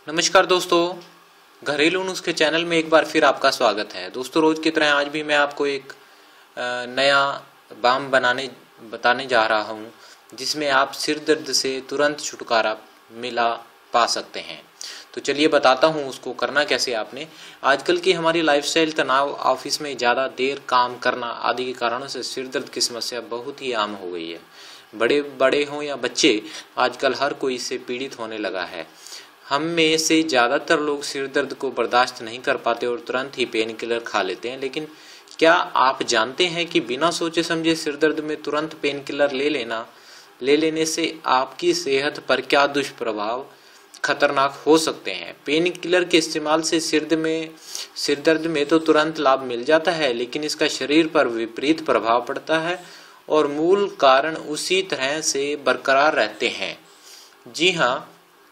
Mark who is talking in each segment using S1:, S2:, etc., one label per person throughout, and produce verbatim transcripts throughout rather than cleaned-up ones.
S1: नमस्कार दोस्तों, घरेलू नुस्खे चैनल में एक बार फिर आपका स्वागत है। दोस्तों, रोज की तरह आज भी मैं आपको एक नया बाम बनाने बताने जा रहा हूं, जिसमें आप सिर दर्द से तुरंत छुटकारा मिला पा सकते हैं। तो चलिए बताता हूं उसको करना कैसे आपने। आजकल की हमारी लाइफस्टाइल, तनाव, ऑफिस में ज़्यादा देर काम करना आदि के कारणों से सिर दर्द की समस्या बहुत ही आम हो गई है। बड़े बड़े हों या बच्चे, आजकल हर कोई इससे पीड़ित होने लगा है। हम में से ज़्यादातर लोग सिर दर्द को बर्दाश्त नहीं कर पाते और तुरंत ही पेन किलर खा लेते हैं। लेकिन क्या आप जानते हैं कि बिना सोचे समझे सिर दर्द में तुरंत पेन किलर ले लेना ले लेने से आपकी सेहत पर क्या दुष्प्रभाव खतरनाक हो सकते हैं। पेन किलर के इस्तेमाल से सिर में सिर दर्द में तो तुरंत लाभ मिल जाता है, लेकिन इसका शरीर पर विपरीत प्रभाव पड़ता है और मूल कारण उसी तरह से बरकरार रहते हैं। जी हाँ,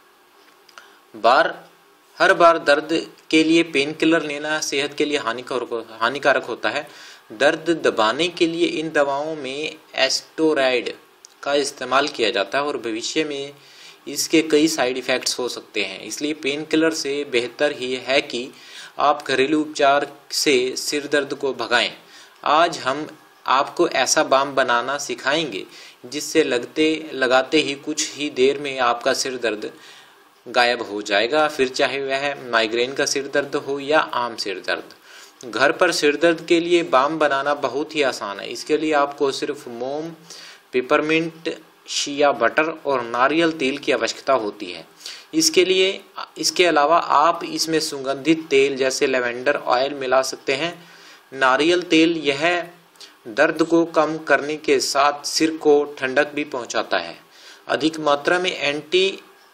S1: बार हर बार दर्द के लिए पेन किलर लेना सेहत के लिए हानिकारक हानिकारक होता है। दर्द दबाने के लिए इन दवाओं में एस्टेरॉयड का इस्तेमाल किया जाता है और भविष्य में इसके कई साइड इफ़ेक्ट्स हो सकते हैं। इसलिए पेन किलर से बेहतर ही है कि आप घरेलू उपचार से सिर दर्द को भगाएं। आज हम आपको ऐसा बाम बनाना सिखाएंगे जिससे लगते लगाते ही कुछ ही देर में आपका सिर दर्द गायब हो जाएगा, फिर चाहे वह माइग्रेन का सिर दर्द हो या आम सिर दर्द। घर पर सिर दर्द के लिए बाम बनाना बहुत ही आसान है। इसके लिए आपको सिर्फ मोम, पेपरमिंट, शिया बटर और नारियल तेल की आवश्यकता होती है। इसके लिए इसके अलावा आप इसमें सुगंधित तेल जैसे लेवेंडर ऑयल मिला सकते हैं। नारियल तेल यह दर्द को कम करने के साथ सिर को ठंडक भी पहुंचाता है। अधिक मात्रा में एंटी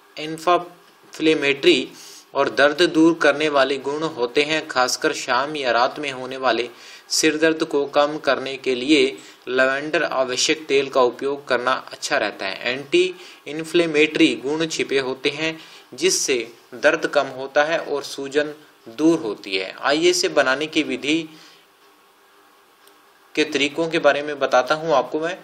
S1: इन्फ्लेमेटरी और दर्द दूर करने वाले गुण होते हैं। खासकर शाम या रात में होने वाले सिर दर्द को कम करने के लिए लैवेंडर आवश्यक तेल का उपयोग करना अच्छा रहता है। एंटी इन्फ्लेमेटरी गुण छिपे होते हैं जिससे दर्द कम होता है और सूजन दूर होती है। आइए इसे बनाने की विधि के तरीकों के बारे में बताता हूं आपको मैं।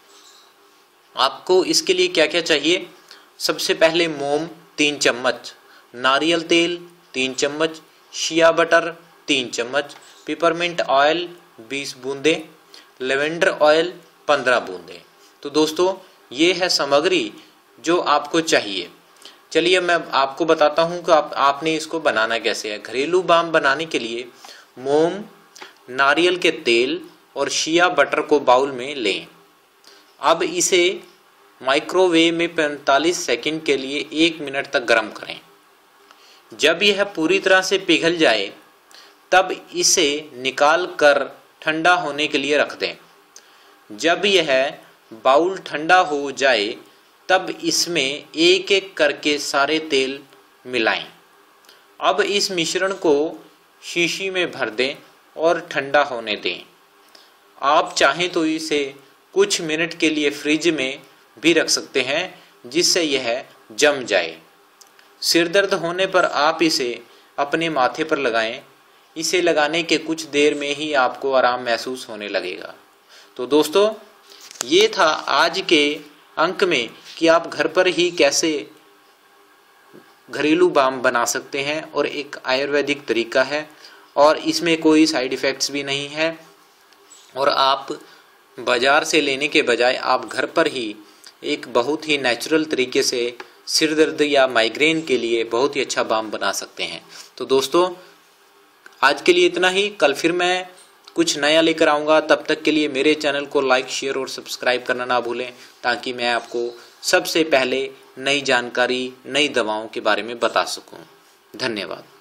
S1: आपको इसके लिए क्या क्या चाहिए। सबसे पहले मोम तीन चम्मच, नारियल तेल तीन चम्मच, शिया बटर तीन चम्मच, पिपरमिंट ऑयल बीस बूंदे, लेवेंडर ऑयल पंद्रह बूंदे। तो दोस्तों, ये है सामग्री जो आपको चाहिए। चलिए मैं आपको बताता हूँ कि आप, आपने इसको बनाना कैसे है। घरेलू बाम बनाने के लिए मोम, नारियल के तेल और शिया बटर को बाउल में लें। अब इसे माइक्रोवेव में पैंतालीस सेकंड के लिए एक मिनट तक गर्म करें। जब यह पूरी तरह से पिघल जाए तब इसे निकाल कर ठंडा होने के लिए रख दें। जब यह बाउल ठंडा हो जाए तब इसमें एक एक करके सारे तेल मिलाएं। अब इस मिश्रण को शीशी में भर दें और ठंडा होने दें। आप चाहें तो इसे कुछ मिनट के लिए फ्रिज में भी रख सकते हैं जिससे यह जम जाए। सिर दर्द होने पर आप इसे अपने माथे पर लगाएं। इसे लगाने के कुछ देर में ही आपको आराम महसूस होने लगेगा। तो दोस्तों, ये था आज के अंक में कि आप घर पर ही कैसे घरेलू बाम बना सकते हैं और एक आयुर्वेदिक तरीका है और इसमें कोई साइड इफ़ेक्ट्स भी नहीं है और आप बाजार से लेने के बजाय आप घर पर ही एक बहुत ही नेचुरल तरीके से सिर दर्द या माइग्रेन के लिए बहुत ही अच्छा बाम बना सकते हैं। तो दोस्तों, आज के लिए इतना ही। कल फिर मैं कुछ नया लेकर आऊँगा। तब तक के लिए मेरे चैनल को लाइक, शेयर और सब्सक्राइब करना ना भूलें, ताकि मैं आपको सबसे पहले नई जानकारी, नई दवाओं के बारे में बता सकूँ। धन्यवाद।